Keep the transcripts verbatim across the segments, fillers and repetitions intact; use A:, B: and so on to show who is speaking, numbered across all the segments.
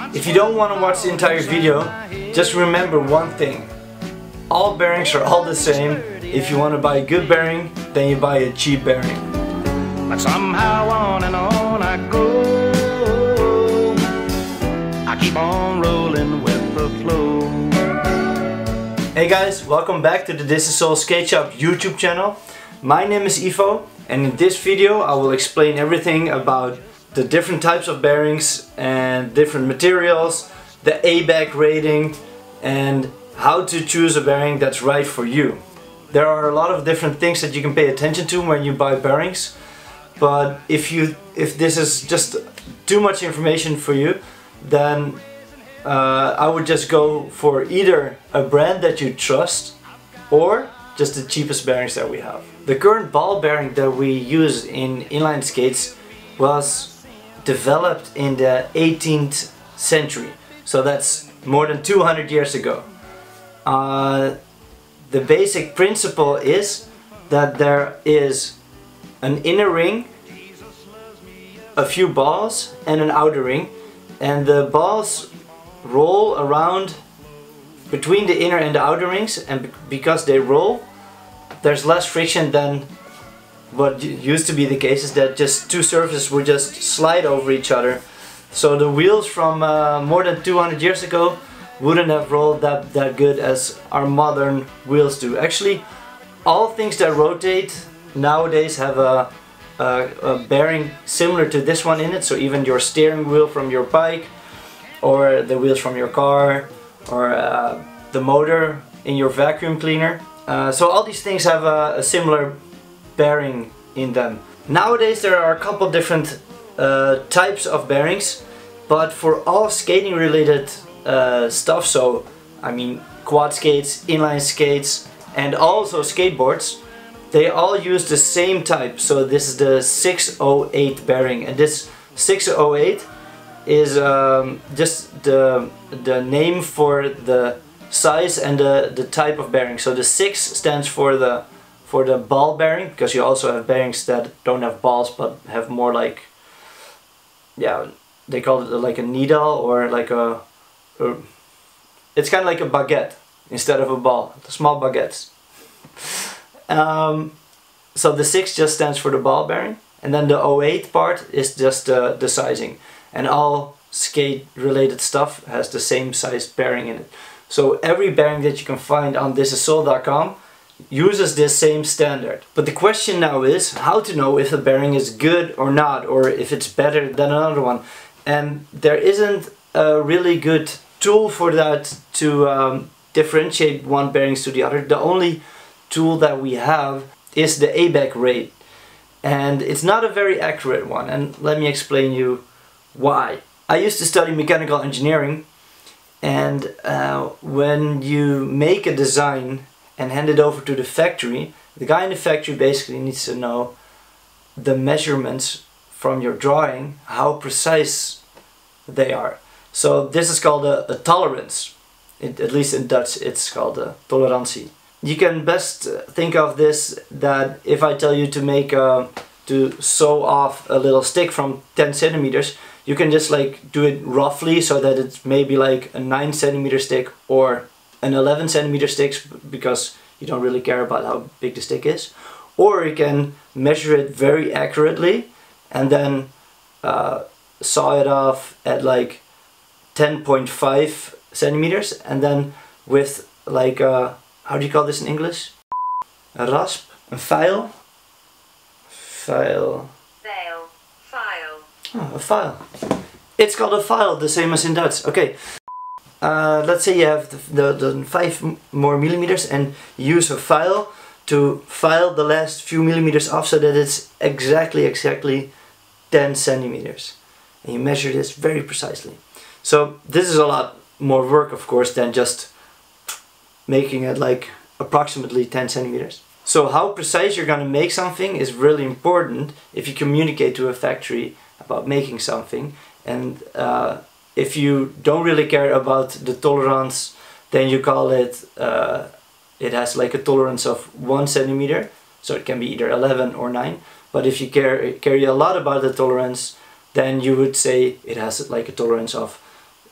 A: If you don't want to watch the entire video, just remember one thing. All bearings are all the same. If you want to buy a good bearing, then you buy a cheap bearing.
B: But somehow on and on I go. I keep on rolling with the flow.
A: Hey guys, welcome back to the This Is All Skate Shop YouTube channel. My name is Ivo, and in this video I will explain everything about the different types of bearings and different materials, the A B E C rating, and how to choose a bearing that's right for you. There are a lot of different things that you can pay attention to when you buy bearings, but if you if this is just too much information for you, then uh, I would just go for either a brand that you trust or just the cheapest bearings that we have. The current ball bearing that we use in inline skates was developed in the eighteenth century, so that's more than two hundred years ago. Uh, the basic principle is that there is an inner ring, a few balls, and an outer ring, and the balls roll around between the inner and the outer rings, and because they roll, there's less friction than what used to be the case, is that just two surfaces would just slide over each other. So the wheels from uh, more than two hundred years ago wouldn't have rolled that, that good as our modern wheels do. Actually, all things that rotate nowadays have a, a, a bearing similar to this one in it. So even your steering wheel from your bike, or the wheels from your car, or uh, the motor in your vacuum cleaner. Uh, so all these things have a, a similar bearing in them. Nowadays there are a couple different uh, types of bearings, but for all skating related uh, stuff, so I mean quad skates, inline skates, and also skateboards, they all use the same type. So this is the six oh eight bearing, and this six oh eight is um, just the, the name for the size and the, the type of bearing. So the six stands for the for the ball bearing, because you also have bearings that don't have balls but have more like, yeah, they call it like a needle, or like a, a it's kind of like a baguette instead of a ball, the small baguettes. Um, so the six just stands for the ball bearing, and then the oh eight part is just uh, the sizing, and all skate related stuff has the same size bearing in it. So every bearing that you can find on this is sold dot com uses this same standard. But the question now is how to know if a bearing is good or not, or if it's better than another one. And there isn't a really good tool for that to um, differentiate one bearings to the other. The only tool that we have is the A B E C rate, and it's not a very accurate one, and let me explain you why. I used to study mechanical engineering, and uh, when you make a design and hand it over to the factory, the guy in the factory basically needs to know the measurements from your drawing, how precise they are. So this is called a, a tolerance. It, at least in Dutch it's called a tolerantie. You can best think of this that if I tell you to make a, to sew off a little stick from ten centimeters, you can just like do it roughly so that it's maybe like a nine centimeter stick or an eleven centimeter stick, because you don't really care about how big the stick is. Or you can measure it very accurately and then uh, saw it off at like ten point five centimeters, and then with like a, how do you call this in English? A rasp? A file? File.
C: File. File.
A: Oh, a file. It's called a file, the same as in Dutch. Okay. Uh, let's say you have the, the, the five more millimeters, and you use a file to file the last few millimeters off so that it's exactly exactly ten centimeters, and you measure this very precisely. So this is a lot more work, of course, than just making it like approximately ten centimeters. So how precise you're gonna make something is really important if you communicate to a factory about making something. And uh, if you don't really care about the tolerance, then you call it, uh, it has like a tolerance of one centimeter, so it can be either eleven or nine. But if you care, care a lot about the tolerance, then you would say it has like a tolerance of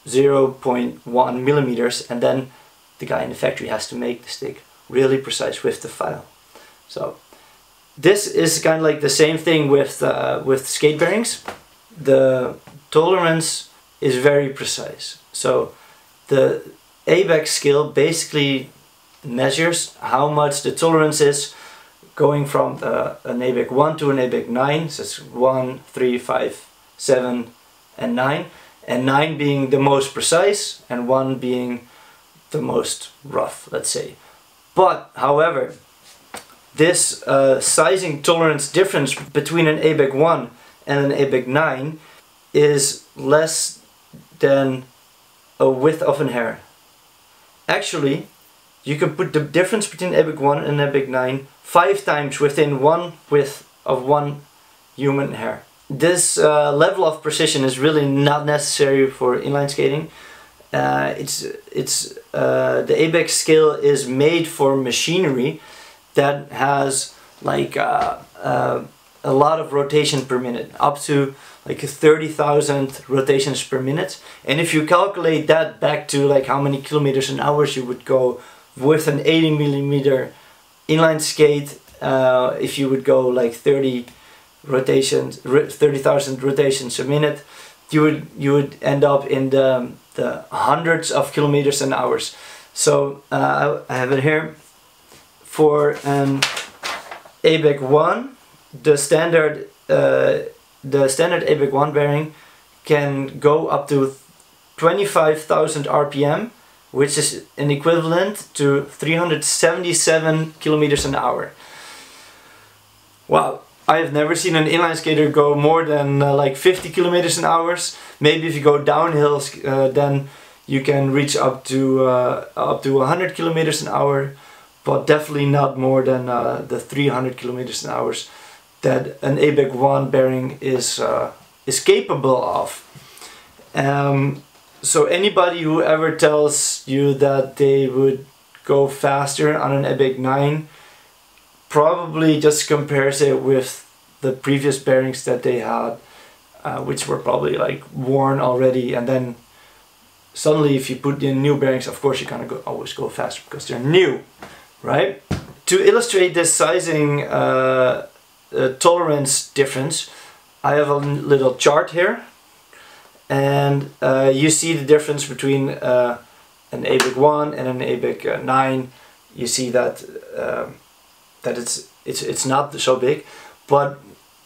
A: zero point one millimeters, and then the guy in the factory has to make the stick really precise with the file. So this is kind of like the same thing with uh, with skate bearings. The tolerance is very precise. So the A B E C scale basically measures how much the tolerance is going from uh, an A B E C one to an A B E C nine. So it's one, three, five, seven and nine, and nine being the most precise and one being the most rough, let's say. But however, this uh, sizing tolerance difference between an A B E C one and an A B E C nine is less than a width of an hair. Actually, you can put the difference between A B E C one and A B E C nine five times within one width of one human hair. This uh, level of precision is really not necessary for inline skating. Uh, it's it's uh, the A B E C scale is made for machinery that has like uh, uh, a lot of rotation per minute, up to like thirty thousand rotations per minute. And if you calculate that back to like how many kilometers an hour you would go with an eighty millimeter inline skate, uh, if you would go like thirty rotations, thirty thousand rotations a minute, you would you would end up in the the hundreds of kilometers an hour. So uh, I have it here. For an A B E C one, the standard uh, the standard A B E C one bearing can go up to twenty-five thousand R P M, which is an equivalent to three hundred seventy-seven kilometers an hour. Wow, I have never seen an inline skater go more than uh, like fifty kilometers an hour. Maybe if you go downhill, uh, then you can reach up to uh, up to one hundred kilometers an hour, but definitely not more than uh, the three hundred kilometers an hour that an A B E C one bearing is uh, is capable of. Um, so anybody who ever tells you that they would go faster on an A B E C nine probably just compares it with the previous bearings that they had, uh, which were probably like worn already, and then suddenly if you put in new bearings, of course you're gonna go, always go faster because they're new, right? To illustrate this sizing uh, uh, tolerance difference, I have a little chart here, and uh, you see the difference between uh, an A B E C one and an A B E C nine. You see that uh, that it's it's it's not so big, but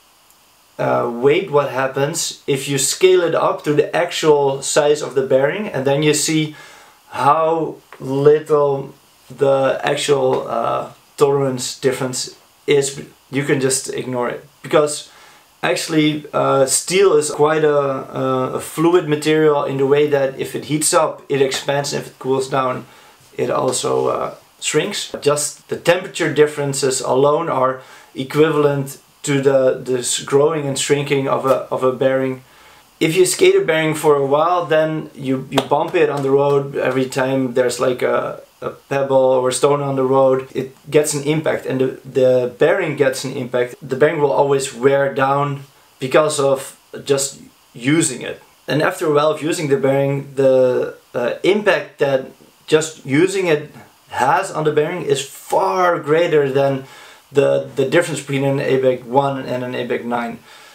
A: uh, wait, what happens if you scale it up to the actual size of the bearing, and then you see how little the actual uh, tolerance difference is. You can just ignore it, because actually uh, steel is quite a, a, a fluid material in the way that if it heats up it expands, and if it cools down it also uh, shrinks. Just the temperature differences alone are equivalent to the this growing and shrinking of a, of a bearing. If you skate a bearing for a while, then you, you bump it on the road every time there's like a, a pebble or a stone on the road, it gets an impact, and the, the bearing gets an impact. The bearing will always wear down because of just using it. And after a while of using the bearing, the uh, impact that just using it has on the bearing is far greater than the, the difference between an A B E C one and an A B E C nine.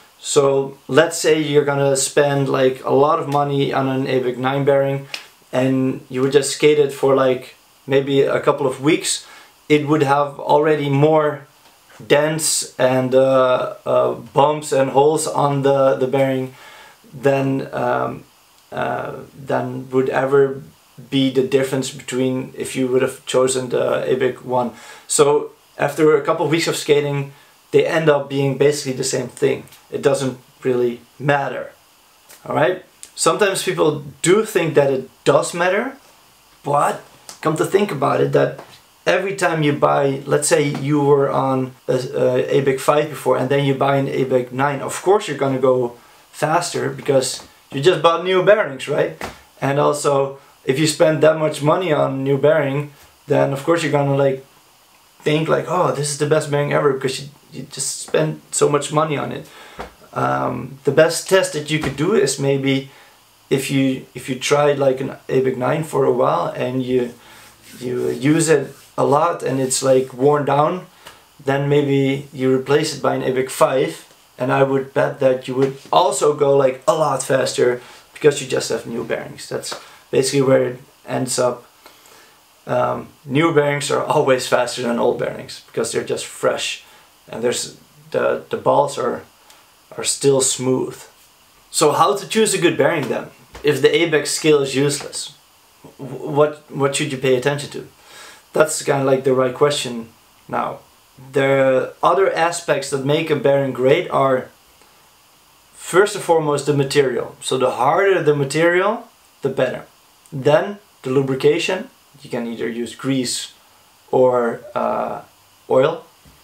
A: So let's say you're gonna spend like a lot of money on an A B E C nine bearing, and you would just skate it for like maybe a couple of weeks. It would have already more dents and uh, uh, bumps and holes on the, the bearing than, um, uh, than would ever be the difference between if you would have chosen the A B E C one. So after a couple of weeks of skating, they end up being basically the same thing. It doesn't really matter. Alright? Sometimes people do think that it does matter, but come to think about it, that every time you buy, let's say you were on a, a A B E C five before and then you buy an A B E C nine, of course you're gonna go faster because you just bought new bearings, right? And also, if you spend that much money on new bearing, then of course you're gonna like think like, oh, this is the best bearing ever, because you, you just spend so much money on it. Um, the best test that you could do is maybe if you if you tried like an A B E C nine for a while and you you use it a lot and it's like worn down, then maybe you replace it by an A B E C five, and I would bet that you would also go like a lot faster because you just have new bearings. That's basically where it ends up. Um, new bearings are always faster than old bearings because they're just fresh, and there's the the balls are are still smooth. So how to choose a good bearing then? If the A B E C scale is useless, what what should you pay attention to? That's kind of like the right question now. The other aspects that make a bearing great are, first and foremost, the material. So the harder the material, the better. Then the lubrication. You can either use grease or uh, oil.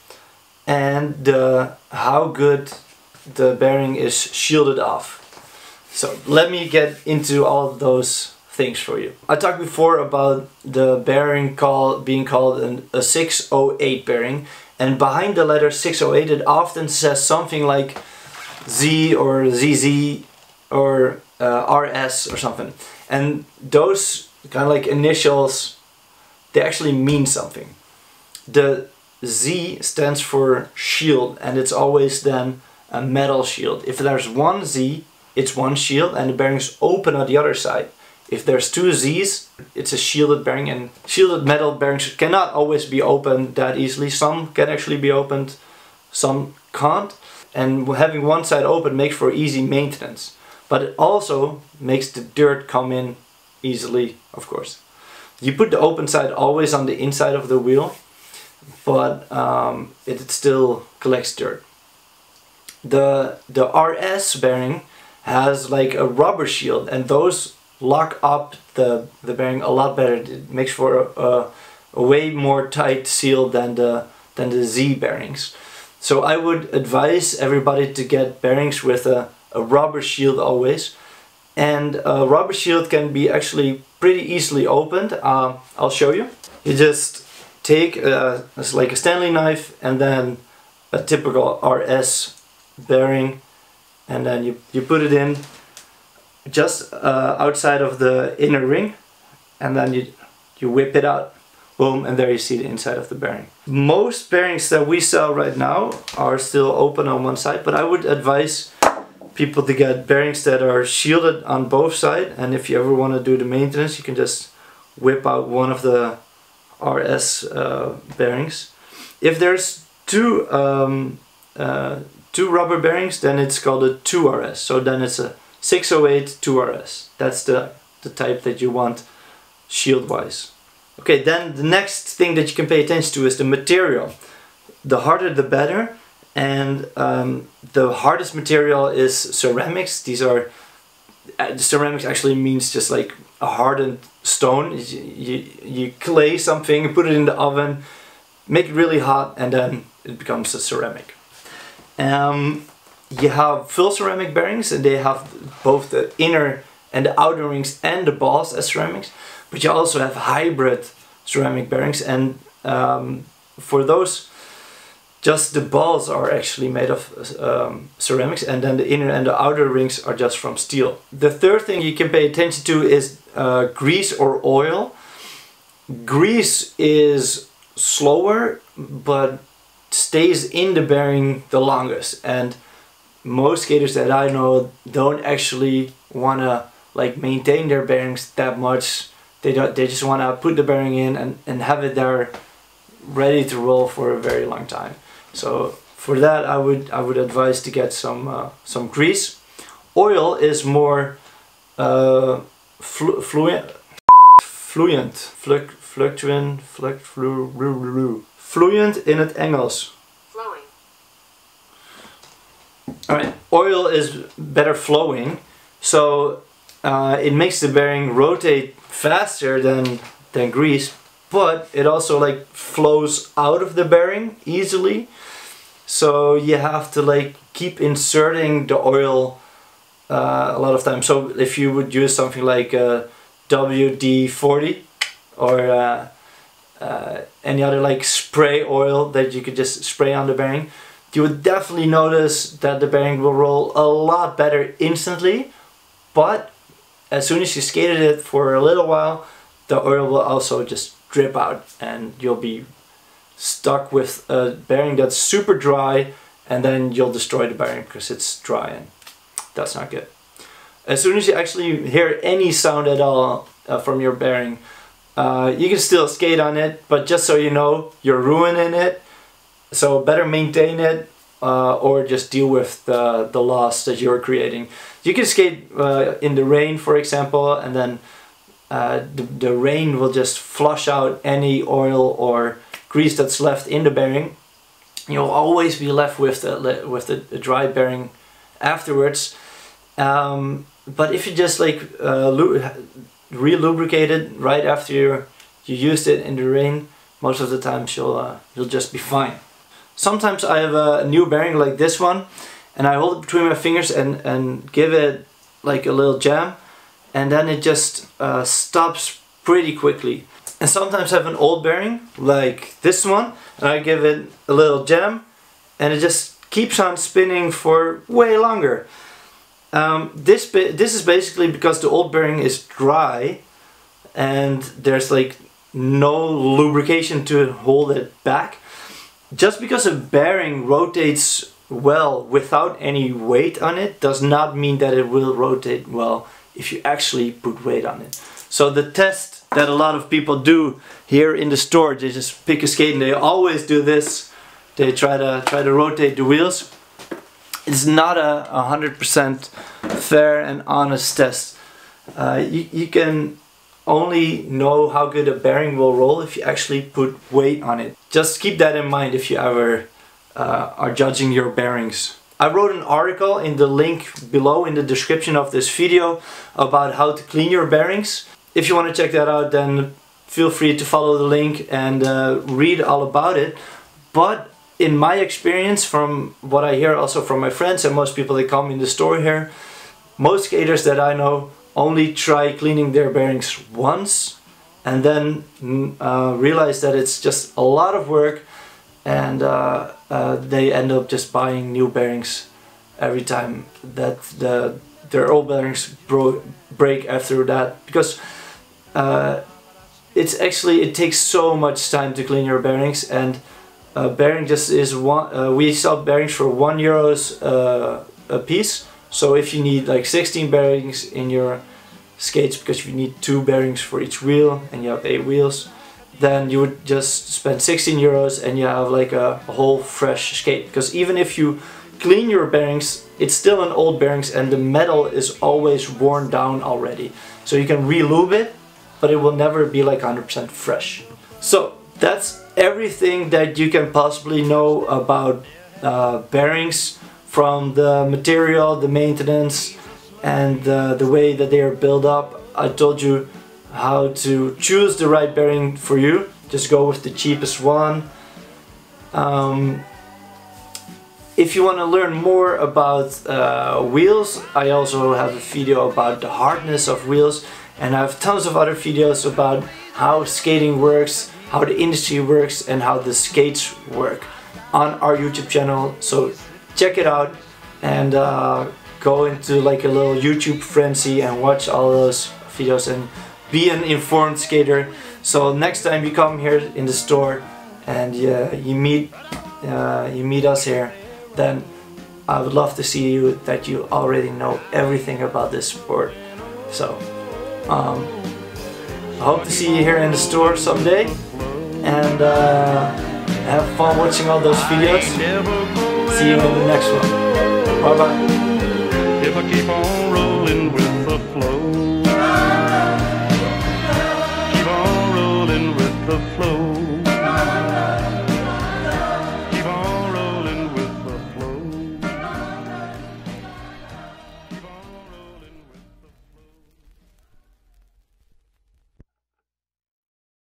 A: And the, how good the bearing is shielded off. So let me get into all of those things for you. I talked before about the bearing called, being called an, a six oh eight bearing, and behind the letter six oh eight it often says something like Z or Z Z or uh, R S or something, and those kind of like initials, they actually mean something. The Z stands for shield, and it's always then a metal shield. If there's one Z, it's one shield and the bearing is open on the other side. If there's two Z's, it's a shielded bearing, and shielded metal bearings cannot always be opened that easily. Some can actually be opened, some can't. And having one side open makes for easy maintenance. But it also makes the dirt come in easily, of course. You put the open side always on the inside of the wheel, but um, it, it still collects dirt. The, the R S bearing has like a rubber shield, and those lock up the, the bearing a lot better. It makes for a, a, a way more tight seal than the, than the Z bearings. So I would advise everybody to get bearings with a, a rubber shield always. And a rubber shield can be actually pretty easily opened. Uh, I'll show you. You just take a, it's like a Stanley knife and then a typical R S bearing, and then you, you put it in just uh, outside of the inner ring, and then you, you whip it out. Boom, and there you see the inside of the bearing. Most bearings that we sell right now are still open on one side, but I would advise people to get bearings that are shielded on both sides, and if you ever want to do the maintenance, you can just whip out one of the R S uh, bearings. If there's two um, uh, two rubber bearings, then it's called a two R S. So then it's a six oh eight two R S. That's the, the type that you want shield wise. Okay, then the next thing that you can pay attention to is the material. The harder the better, and um, the hardest material is ceramics. These are, uh, ceramics actually means just like a hardened stone. You, you, you clay something, put it in the oven, make it really hot, and then it becomes a ceramic. Um, you have full ceramic bearings, and they have both the inner and the outer rings and the balls as ceramics, but you also have hybrid ceramic bearings, and um, for those just the balls are actually made of um, ceramics, and then the inner and the outer rings are just from steel. The third thing you can pay attention to is uh, grease or oil. Grease is slower but stays in the bearing the longest, and most skaters that I know don't actually want to like maintain their bearings that much. They don't. They just want to put the bearing in and, and have it there ready to roll for a very long time. So for that, I would I would advise to get some uh, some grease. Oil is more uh, flu fluent, fluent, fluc fluctuant, fluc flu fluent in het Engels.
C: Flowing.
A: All right, oil is better flowing, so uh, it makes the bearing rotate faster than than grease, but it also like flows out of the bearing easily. So you have to like keep inserting the oil uh, a lot of times. So if you would use something like uh, W D forty or uh, uh, any other like spray oil that you could just spray on the bearing, you would definitely notice that the bearing will roll a lot better instantly, but as soon as you skated it for a little while, the oil will also just drip out and you'll be stuck with a bearing that's super dry, and then you'll destroy the bearing because it's dry, and that's not good. As soon as you actually hear any sound at all uh, from your bearing, uh, you can still skate on it, but just so you know, you're ruining it. So better maintain it uh, or just deal with the, the loss that you're creating. You can skate uh, in the rain, for example, and then uh, the, the rain will just flush out any oil or grease that's left in the bearing. You'll always be left with the, with the, the dry bearing afterwards. Um, but if you just like uh, re-lubricate it right after you you used it in the rain, most of the times you'll uh, you'll just be fine. Sometimes I have a new bearing like this one, and I hold it between my fingers and and give it like a little jam, and then it just uh, stops pretty quickly. And sometimes I have an old bearing like this one, and I give it a little jam, and it just keeps on spinning for way longer. Um, this this is basically because the old bearing is dry, and there's like no lubrication to hold it back. Just because a bearing rotates well without any weight on it does not mean that it will rotate well if you actually put weight on it. So the test that a lot of people do here in the store, they just pick a skate and they always do this. They try to try to rotate the wheels. It's not a one hundred percent fair and honest test. Uh, you, you can only know how good a bearing will roll if you actually put weight on it. Just keep that in mind if you ever uh, are judging your bearings. I wrote an article in the link below in the description of this video about how to clean your bearings. If you want to check that out, then feel free to follow the link and uh, read all about it. But in my experience, from what I hear also from my friends and most people that come in the store here, most skaters that I know only try cleaning their bearings once and then uh, realize that it's just a lot of work, and uh, uh, they end up just buying new bearings every time that the their old bearings bro break after that, because uh, it's actually it takes so much time to clean your bearings. And a bearing just is one. Uh, we sell bearings for one euros uh, a piece. So if you need like sixteen bearings in your skates, because you need two bearings for each wheel and you have eight wheels, then you would just spend sixteen euros and you have like a, a whole fresh skate. Because even if you clean your bearings, it's still an old bearings and the metal is always worn down already. So you can re-lube it, but it will never be like one hundred percent fresh. So that's everything that you can possibly know about uh, bearings, from the material, the maintenance, and uh, the way that they are built up. I told you how to choose the right bearing for you. Just go with the cheapest one. Um, if you want to learn more about uh, wheels, I also have a video about the hardness of wheels, and I have tons of other videos about how skating works, how the industry works, and how the skates work on our YouTube channel. So check it out and uh, go into like a little YouTube frenzy and watch all those videos and be an informed skater. So next time you come here in the store and uh, you meet uh, you meet us here, then I would love to see you that you already know everything about this sport. So um, I hope to see you here in the store someday, and uh, have fun watching all those videos. See you in the next one. Bye bye.
B: If I keep on rolling with the flow.